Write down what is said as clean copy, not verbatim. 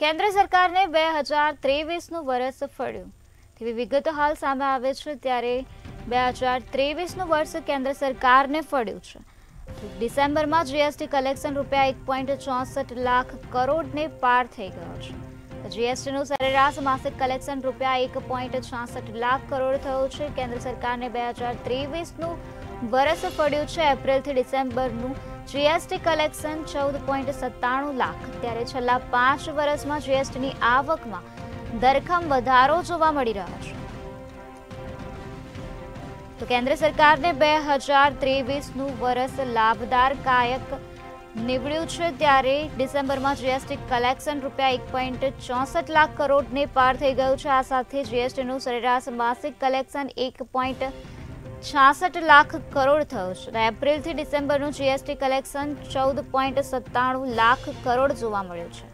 કેન્દ્ર સરકારને 2023નું વર્ષ ફળ્યું તેવી વિગતો હાલ સામે આવે છે। ત્યારે 2023નું વર્ષ કેન્દ્ર સરકારને ફળ્યું છે। ડિસેમ્બરમાં જીએસટી કલેક્શન રૂપિયા 1.64 લાખ કરોડને પાર થઈ ગયો છે। જીએસટીનું સરેરાશ માસિક કલેક્શન રૂપિયા 1.66 લાખ કરોડ થયું છે। કેન્દ્ર સરકારને 2023નું વર્ષ ફળ્યું છે। એપ્રિલથી ડિસેમ્બરનું જીએસટી કલેક્શન 14.97 લાખ। ત્યારે છેલ્લા 5 વર્ષમાં જીએસટીની આવકમાં ધરખમ વધારો જોવા મળી રહ્યો છે। તો કેન્દ્ર સરકારને 2023નું વર્ષ લાભદાયક નીવડ્યું છે। ત્યારે ડિસેમ્બરમાં જીએસટી કલેક્શન રૂપિયા 1.64 લાખ કરોડને પાર થઈ ગયું છે। આ સાથે જીએસટીનું સરેરાશ માસિક કલેક્શન 1.66 લાખ કરોડ થયું છે। એપ્રિલથી ડિસેમ્બરનું જીએસટી કલેક્શન 14.97 લાખ કરોડ જોવા મળ્યું છે।